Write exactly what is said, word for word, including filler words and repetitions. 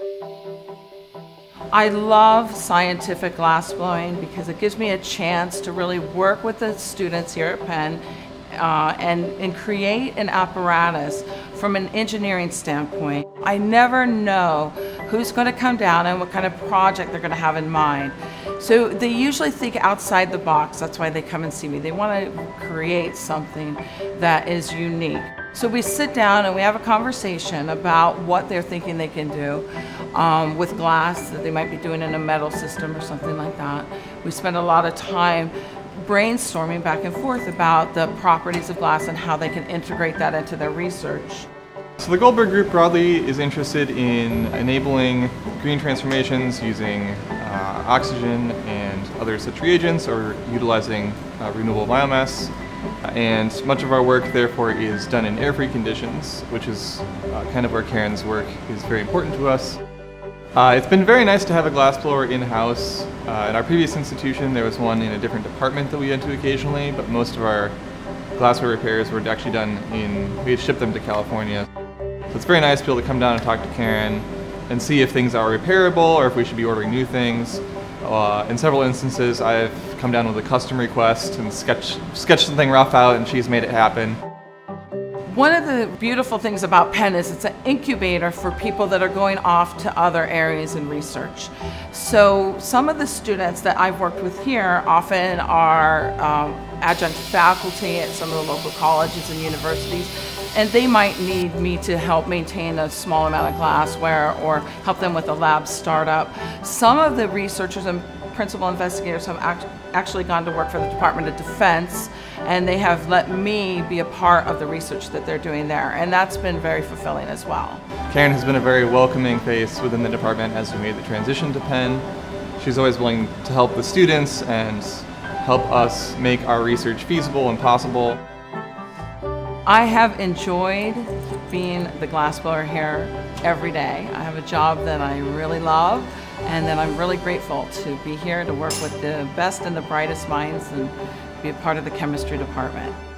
I love scientific glass blowing because it gives me a chance to really work with the students here at Penn uh, and, and create an apparatus from an engineering standpoint. I never know who's going to come down and what kind of project they're going to have in mind. So they usually think outside the box. That's why they come and see me. They want to create something that is unique. So we sit down and we have a conversation about what they're thinking they can do um, with glass that they might be doing in a metal system or something like that. We spend a lot of time brainstorming back and forth about the properties of glass and how they can integrate that into their research. So the Goldberg Group broadly is interested in enabling green transformations using uh, oxygen and other such reagents, or utilizing uh, renewable biomass. And much of our work, therefore, is done in air-free conditions, which is uh, kind of where Karen's work is very important to us. Uh, it's been very nice to have a glassblower in-house. Uh, at our previous institution, there was one in a different department that we went to occasionally, but most of our glassware repairs were actually done in, we had shipped them to California. So it's very nice to be able to come down and talk to Karen and see if things are repairable or if we should be ordering new things. Uh, in several instances, I've come down with a custom request and sketch, sketched something rough out, and she's made it happen. One of the beautiful things about Penn is it's an incubator for people that are going off to other areas in research. So some of the students that I've worked with here often are um, adjunct faculty at some of the local colleges and universities, and they might need me to help maintain a small amount of glassware or help them with a lab startup. Some of the researchers and principal investigators have act actually gone to work for the Department of Defense, and they have let me be a part of the research that they're doing there, and that's been very fulfilling as well. Karen has been a very welcoming face within the department as we made the transition to Penn. She's always willing to help the students and help us make our research feasible and possible. I have enjoyed being the glassblower here every day. I have a job that I really love, and that I'm really grateful to be here to work with the best and the brightest minds and be a part of the chemistry department.